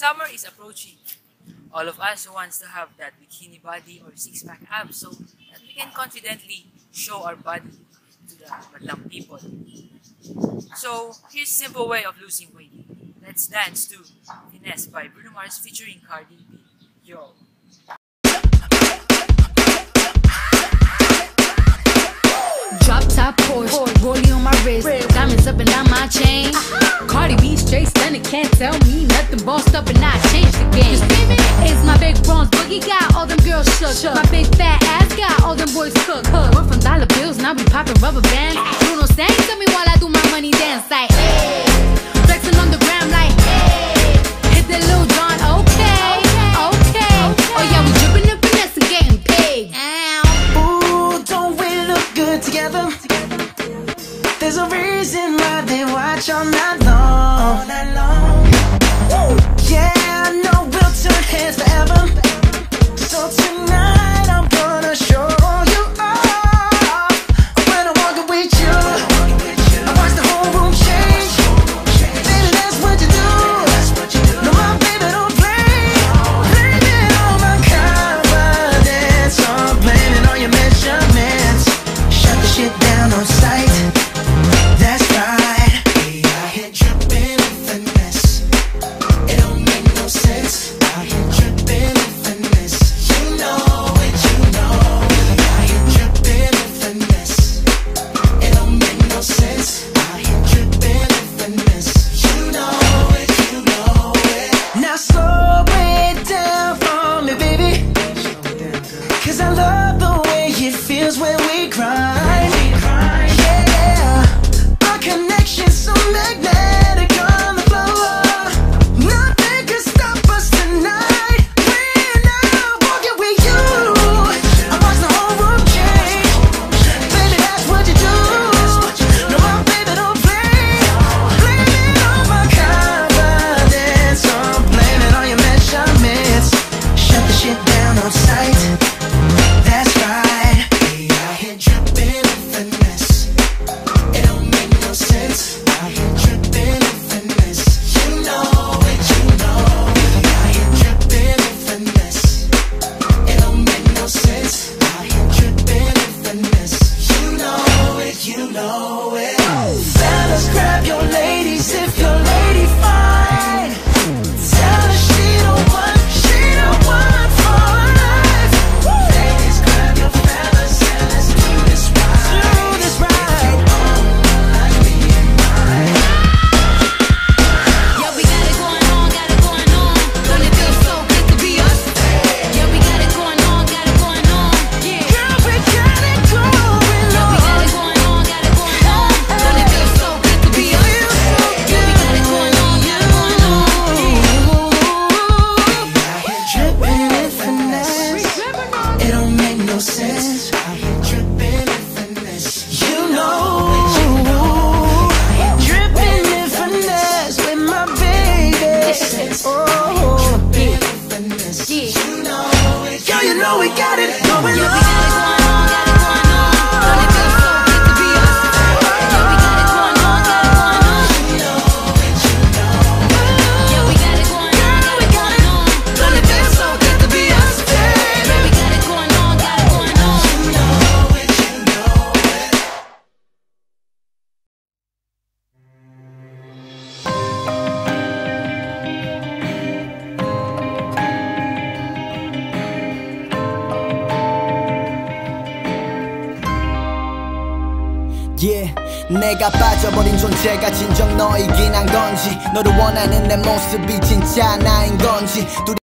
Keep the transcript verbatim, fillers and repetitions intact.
Summer is approaching. All of us wants to have that bikini body or six-pack abs so that we can confidently show our body to the madlang people. So here's a simple way of losing weight. Let's dance to Finesse by Bruno Mars featuring Cardi B. Yo! Drop top Porsche, rollie on my wrist, diamonds up and down my chain. Uh-huh. Cardi B straight stunning, can't tell me nothing. Bossed up and I changed the game. It's my big bronze boogie, got all them girls shook. shook. My big fat ass got all them boys cooked. We're from dollar bills, now we poppin' rubber bands. Bruno sang to me while I do my money dance like hey. Flexing on the gram like hey. Hit the Lil Jon, okay, okay. Oh yeah, we drippin' and finesse and getting paid. Ooh, don't we look good together? There's a reason why they watch all night long. All night long. Woo. Yeah, I know we'll turn heads forever. So tonight I'm gonna show you off. When I'm walking with you, I watch the whole room change. Baby, that's what you do. No, my baby don't play. Blame it on my confidence, or blame it on your measurements. Shut the shit down on sight. That's right. We out here dripping with finesse. It don't make no sense. Out here dripping with finesse. You know it, you know it. We out here dripping with finesse. It don't make no sense. Out here dripping with finesse. You know it, you know it. Now slow it down for me, baby. Cause I love the way it feels when we grind. Connection's so magnetic on the floor. Nothing can stop us tonight. When I'm walking with you, I watch the whole room change. Baby, that's what you do. No, my baby don't play. Blame it on my confidence, or blame it on your measurements. Shut the shit down on sight. That's right. We out here dripping with finesse. It don't make no sense. Out here dripping with finesse. You know it, you know it. Out here dripping with finesse. It don't make no sense. Out here dripping with finesse. You know it, you know it. Fellas, grab your ladies if your lady fine. Tell her she don't want, she don't want for life. Ladies, grab your fellas and let's do this right. Do this right. Yeah, we got it going on, got it going on. Don't it feel so good to be us? Yeah, we got it going on, got it going on. Yeah, Girl, we got it going yeah, we got on. it going on, got it going on. Don't it feel so good to be us? Yeah, we got it going on, got it going on. Dripping in finesse. It don't make no sense. Out here dripping in finesse. You know it. Dripping in finesse with my baby. Oh, dripping in finesse. You know it. Girl, you know we got it going Yeah, we on. got it going on, got it going on. Don't it feel so good to be us? Yeah, we got it going on, got it going on. You know it, you know it. Yeah, we got it going on, got it going on. Don't it feel so good to be us? Yeah, we got it going on, got it going on. You know it, you know it. Yeah, 내가 빠져버린 존재가 진정 너이긴 한 건지 너를 원하는 내 모습이 진짜 나인 건지